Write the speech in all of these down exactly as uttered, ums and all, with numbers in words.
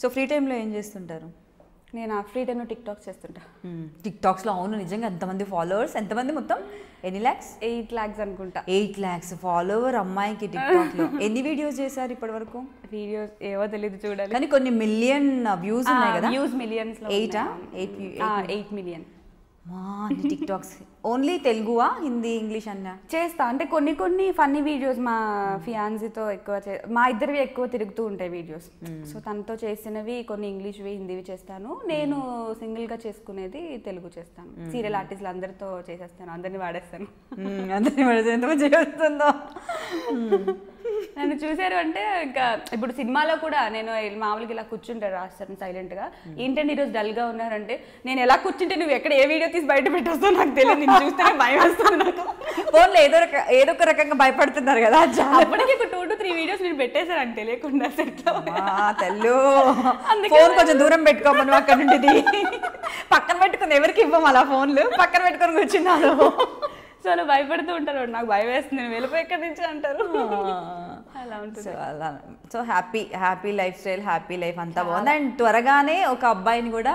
So free టైంలో ఏం చేస్తుంటారు? నేను ఆ ఫ్రీ టైంలో టిక్ టాక్స్ చేస్తుంటా. టిక్ టాక్స్లో అవును నిజంగా ఎంతమంది ఫాలోవర్స్, ఎంతమంది మొత్తం ఎన్ని ల్యాక్స్? ఎయిట్ ల్యాక్స్ అనుకుంటా. ఎయిట్ ల్యాక్స్ ఫాలోవర్ అమ్మాయికి టిక్ టాక్లో. ఎన్ని వీడియోస్ చేశారు ఇప్పటి వరకు? వీడియోస్ ఏవో తెలియదు చూడాలి, కానీ కొన్ని మిలియన్ వ్యూస్ ఉన్నాయి కదా. Views millions. ఎయిటా? Eight eight million TikToks. Only తెలుగువా, హిందీ, ఇంగ్లీష్ అన్నా చేస్తా? అంటే కొన్ని కొన్ని ఫన్నీ వీడియోస్ మా ఫియాన్సీతో ఎక్కువ చే మా ఇద్దరివి ఎక్కువ తిరుగుతూ ఉంటాయి వీడియోస్. సో తనతో చేసినవి కొన్ని ఇంగ్లీష్వి, హిందీవి చేస్తాను. నేను సింగిల్గా చేసుకునేది తెలుగు చేస్తాను. సీరియల్ ఆర్టిస్టులు అందరితో చేసేస్తాను, అందరినీ వాడేస్తాను. అందరినీ వాడేస్తే ఎంతమంది చేస్తుందో. నన్ను చూసారు అంటే ఇంకా ఇప్పుడు సినిమాలో కూడా నేను మామూలుగా ఇలా కూర్చుంటారు రాస్తాను సైలెంట్గా. ఏంటంటే ఈరోజు డల్గా ఉన్నారంటే నేను ఎలా కూర్చుంటే నువ్వు ఎక్కడ ఏ వీడియో తీసి బయట పెట్టేస్తావు నాకు తెలియదు, నేను చూస్తేనే భయం వేస్తుంది నాకు. ఫోన్లో ఏదో రక ఏదో ఒక రకంగా భయపడుతున్నారు కదా. అప్పటికి ఒక టూ టు త్రీ వీడియోస్ నేను పెట్టేశాను అంటే తెలియకుండా సెట్లో. తెల్లు ఫోన్ కొంచెం దూరం పెట్టుకోమను, అక్కడ నుండి పక్కన పెట్టుకుని ఎవరికి ఇవ్వము అలా ఫోన్లు, పక్కన పెట్టుకొని కూర్చున్నాను. సో అలా భయపడుతూ ఉంటారు, నాకు భయం వేస్తుంది నేను వెళ్ళిపోయి ఎక్కడి నుంచి అంటారు. అలా ఉంటుంది. సో అలా so happy happy lifestyle, happy life అంతా బాగుంది. అండ్ త్వరగానే ఒక అబ్బాయిని కూడా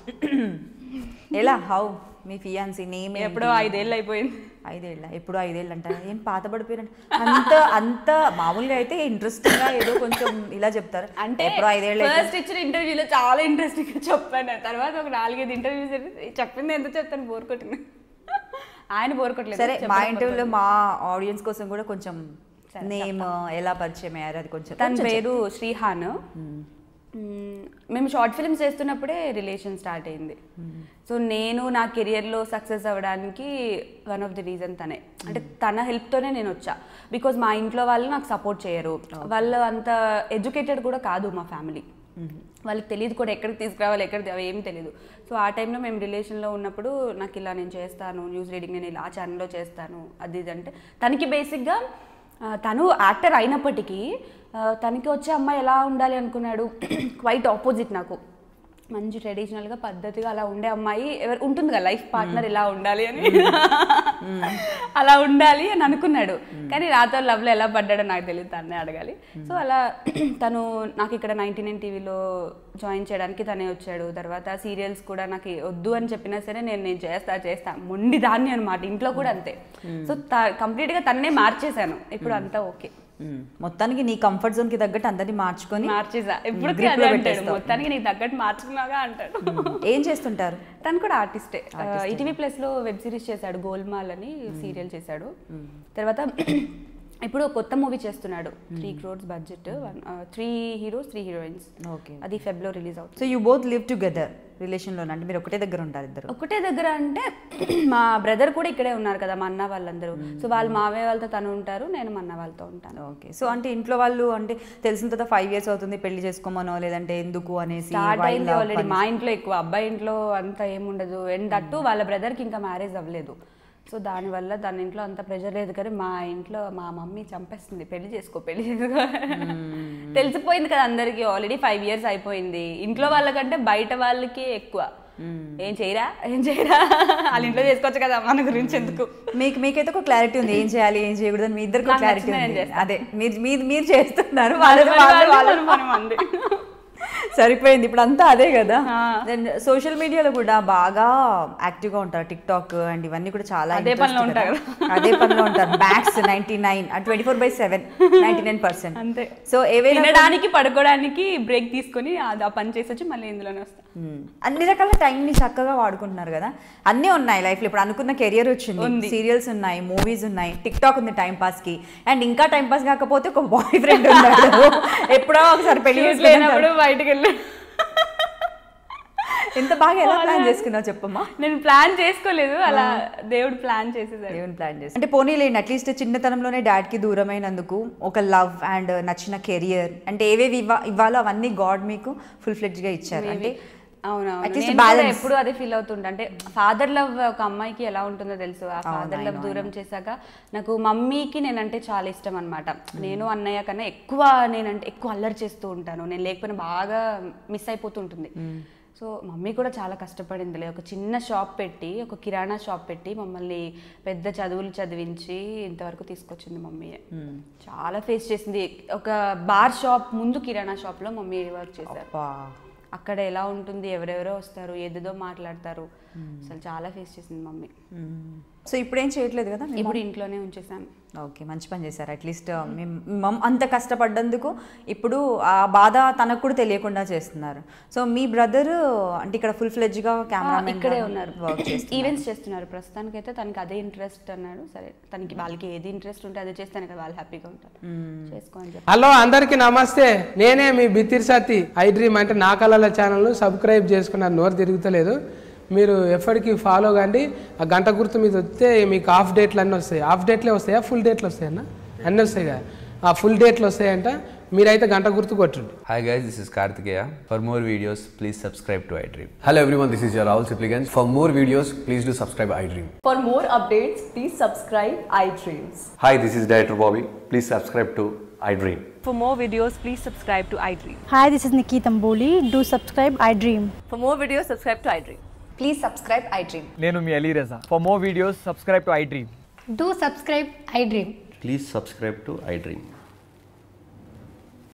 ఎలా హౌ మీ ఫియాన్సీ నేమ్ ఎప్పుడో ఐదేళ్ళు అయిపోయింది. ఐదేళ్ళ ఎప్పుడో ఐదేళ్ళు అంట, ఏం పాత పడిపోయారంట. అంత అంత మామూలుగా అయితే ఇంట్రెస్టింగ్ గా ఏదో కొంచెం ఇలా చెప్తారు. అంటే ఎప్పుడో ఐదేళ్ళు ఫస్ట్ ఇచ్చిన ఇంటర్వ్యూలో చాలా ఇంట్రెస్టింగ్ గా చెప్పాను, తర్వాత ఒక నాలుగైదు ఇంటర్వ్యూస్ చెప్పింది ఎంత చెప్తాను బోర్ కొట్టింది. ఆయన బోర్ కొట్టలేదు. సరే మా ఇంటర్వ్యూలో మా ఆడియన్స్ కోసం కూడా కొంచెం నేమ్ ఎలా పరిచయం అయ్యారు అది కొంచెం. తన పేరు శ్రీహాన్. మేము షార్ట్ ఫిల్మ్స్ చేస్తున్నప్పుడే రిలేషన్ స్టార్ట్ అయింది. సో నేను నా కెరియర్లో సక్సెస్ అవ్వడానికి వన్ ఆఫ్ ది రీజన్ తనే. అంటే తన హెల్ప్తోనే నేను వచ్చా. బికాజ్ మా ఇంట్లో వాళ్ళు నాకు సపోర్ట్ చేయరు, వాళ్ళు అంత ఎడ్యుకేటెడ్ కూడా కాదు మా ఫ్యామిలీ, వాళ్ళకి తెలియదు కూడా ఎక్కడికి తీసుకురావాలి ఎక్కడికి అవి ఏం తెలియదు. సో ఆ టైంలో మేము రిలేషన్లో ఉన్నప్పుడు నాకు ఇలా నేను చేస్తాను న్యూస్ రీడింగ్, నేను ఇలా ఆ ఛానల్లో చేస్తాను అది ఇది అంటే తనకి బేసిక్గా తను యాక్టర్ అయినప్పటికీ తనకి వచ్చే అమ్మాయి ఎలా ఉండాలి అనుకున్నాడు, క్వైట్ ఆపోజిట్ నాకు. మంచి ట్రెడిషనల్గా పద్ధతిగా అలా ఉండే అమ్మాయి ఎవరు ఉంటుంది కదా, లైఫ్ పార్ట్నర్ ఇలా ఉండాలి అని అలా ఉండాలి అని అనుకున్నాడు. కానీ రాతో లవ్లో ఎలా పడ్డాడో నాకు తెలియదు, తన్నే అడగాలి. సో అలా తను నాకు ఇక్కడ నైన్టీ నైన్ టీవీలో జాయిన్ చేయడానికి తనే వచ్చాడు. తర్వాత సీరియల్స్ కూడా నాకు వద్దు అని చెప్పినా సరే నేను నేను చేస్తా చేస్తా మొండి దాన్ని అనమాట. ఇంట్లో కూడా అంతే. సో కంప్లీట్గా తన్నే మార్చేశాను. ఇప్పుడు అంతా ఓకే. మొత్తానికి నీ కంఫర్ట్ జోన్ కి తగ్గట్టు అందరినీ మార్చుకొని మార్చేసా. ఇప్పుడు మొత్తానికి నీకు తగ్గట్టు మార్చుకున్నాగా అంటాడు. ఏం చేస్తుంటారు? తను కూడా ఆర్టిస్టే. ఈటీవీ ప్లస్ లో వెబ్ సిరీస్ చేశాడు, గోల్మాల్ అని సీరియల్ చేశాడు. తర్వాత ఇప్పుడు కొత్త మూవీ చేస్తున్నాడు, three crores budget, three heroes three heroines. Okay, అది ఫెబ్ లో రిలీజ్ అవుతుంది. So you both live together relation లో? అంటే మీరు ఒకటే దగ్గర ఉంటారు ఇద్దరు? ఒకటే దగ్గర అంటే మా బ్రదర్ కూడా ఇక్కడే ఉన్నారు కదా, మా అన్న వాళ్ళందరూ. సో వాళ్ళు మావే వాళ్ళతో తను ఉంటారు, నేను మా అన్న వాళ్ళతో ఉంటాను. ఓకే. సో అంటే ఇంట్లో వాళ్ళు అంటే తెలిసిన తర్వాత ఫైవ్ ఇయర్స్ అవుతుంది పెళ్లి చేసుకోమనో లేదంటే ఎందుకు అనేసి స్టార్ట్ అయింది ఆల్రెడీ. మా ఇంట్లో ఎక్కువ, అబ్బాయి ఇంట్లో అంత ఏముండదు. అండ్ దట్టు వాళ్ళ బ్రదర్కి ఇంకా మ్యారేజ్ అవ్వలేదు. సో దానివల్ల దాని ఇంట్లో అంత ప్రెషర్ లేదు. కానీ మా ఇంట్లో మా మమ్మీ చంపేస్తుంది, పెళ్లి చేసుకో పెళ్లి చేసుకో. తెలిసిపోయింది కదా అందరికి, ఆల్రెడీ ఫైవ్ ఇయర్స్ అయిపోయింది. ఇంట్లో వాళ్ళకంటే బయట వాళ్ళకి ఎక్కువ. ఏం చేయరా ఏం చేయరా వాళ్ళ ఇంట్లో చేసుకోవచ్చు కదా, మన గురించి ఎందుకు. మీకు మీకైతే ఒక క్లారిటీ ఉంది ఏం చేయాలి ఏం చేయకూడదు, మీ ఇద్దరికి క్లారిటీ ఉంది. అదే మీరు మీరు చేస్తున్నారు, సరిపోయింది. ఇప్పుడు అంతా అదే కదా. సోషల్ మీడియాలో కూడా బాగా యాక్టివ్ గా ఉంటారు, టిక్ టాక్ అండ్ ఇవన్నీ కూడా చాలా అదే పనిలో ఉంటారు అదే పనిలో ఉంటారు max ninety nine twenty four by seven ninety nine percent. అంతే. సో ఏవైనా తినడానికి పడుకోవడానికి బ్రేక్ తీసుకొని ఆ పని చేసి వచ్చి మళ్ళీ ఇందులోనే వస్తాం. అన్ని రకాల టైంని చక్కగా వాడుకుంటున్నారు కదా. అన్నీ ఉన్నాయి లైఫ్ లో. ఇప్పుడు అనుకున్న కెరియర్ వచ్చింది, సీరియల్స్ ఉన్నాయి, మూవీస్ ఉన్నాయి, టిక్ టాక్ ఉంది టైం పాస్ కి. అండ్ ఇంకా టైం పాస్ కాకపోతే ఒక బాయ్ ఫ్రెండ్ ఉన్నాడు, ఎప్పుడో ఒకసారి పెళ్లి చేసుకున్నప్పుడు బయటకు వెళ్ళి. ఎంత బాగా ఎలా ప్లాన్ చేసుకున్నావు చెప్పమ్మా? నేను ప్లాన్ చేసుకోలేదు, అలా దేవుడు ప్లాన్ చేసేసాడు. దేవుడు ప్లాన్ చేసి అంటే పోనీలేండి, అట్లీస్ట్ చిన్నతనంలోనే డాడ్ కి దూరమైనందుకు ఒక లవ్ అండ్ నచ్చిన కెరియర్ అంటే ఏవేవి ఇవ్వాలో అవన్నీ గాడ్ మీకు ఫుల్ ఫ్లెడ్జ్ గా ఇచ్చారు. అంటే అవునవును, ఎప్పుడు అదే ఫీల్ అవుతుంటా. అంటే ఫాదర్ లవ్ ఒక అమ్మాయికి ఎలా ఉంటుందో తెలుసు. ఆ ఫాదర్ లవ్ దూరం చేశాక నాకు మమ్మీకి నేనంటే చాలా ఇష్టం అనమాట. నేను అన్నయ్య కన్నా ఎక్కువ నేనంటే ఎక్కువ అల్లరి చేస్తూ ఉంటాను. నేను లేకపోయినా బాగా మిస్ అయిపోతూ ఉంటుంది. సో మమ్మీ కూడా చాలా కష్టపడిందిలే, ఒక చిన్న షాప్ పెట్టి ఒక కిరాణా షాప్ పెట్టి మమ్మల్ని పెద్ద చదువులు చదివించి ఇంతవరకు తీసుకొచ్చింది మమ్మీ. చాలా ఫేస్ చేసింది. ఒక బార్ షాప్ ముందు కిరాణా షాప్లో మమ్మీ వర్క్ చేశారు. అక్కడ ఎలా ఉంటుంది, ఎవరెవరో వస్తారు, ఏదేదో మాట్లాడతారు, అసలు చాలా ఫేస్ చేసింది మమ్మీ. సో ఇప్పుడు ఏం చేయట్లేదు కదా? ఇప్పుడు ఇంట్లోనే ఉంచేసాను. ఓకే, మంచి పని చేశారు. అట్లీస్ట్ మమ్ అంత కష్టపడ్డందుకు ఇప్పుడు ఆ బాధ తనకు కూడా తెలియకుండా చేస్తున్నారు. సో మీ బ్రదర్ అంటే ఇక్కడ ఫుల్ ఫ్లెడ్జ్గా కెమెరా ఇక్కడే ఉన్నారు, వర్క్ చేస్తారు, ఈవెంట్స్ చేస్తున్నారు. ప్రస్తుతానికైతే తనకి అదే ఇంట్రెస్ట్ అన్నాడు. సరే, తనకి వాళ్ళకి ఏది ఇంట్రెస్ట్ ఉంటే అదే చేస్తాను కదా, వాళ్ళు హ్యాపీగా ఉంటారు, చేసుకోని చెప్పి. హలో అందరికి నమస్తే, నేనే మీ బిత్తిరి సత్తి. ఐ డ్రీమ్ అంటే నా కళల ఛానల్ సబ్స్క్రైబ్ చేసుకున్నారు, నోరు తిరుగుతలేదు. మీరు ఎప్పటికీ ఫాలో కండి. ఆ గంట గుర్తు మీద వస్తే మీకు హాఫ్ డేట్లు అన్నీ వస్తాయి. హాఫ్ డేట్లే వస్తాయా, ఫుల్ డేట్లు వస్తాయన్నా? అన్నీ వస్తాయి కదా, ఆ ఫుల్ డేట్లు వస్తాయంట. మీరైతే గంట గుర్తు కొట్టండి. Hi guys, this is Kartikeya. For more videos, please subscribe to iDream. Hello everyone, this is your Rahul Sipligans. For more videos, please do subscribe iDream. For more updates, please subscribe iDreams. Hi, this is Director Bobby. Please subscribe to iDream. For more videos, please subscribe to iDream. Hi, this is Nikki Tamboli. Do subscribe iDream. For more videos, subscribe to iDream. Please subscribe iDream. నేను మీ అలీ రజా. For more videos, subscribe to iDream. Do subscribe iDream. Please subscribe to iDream.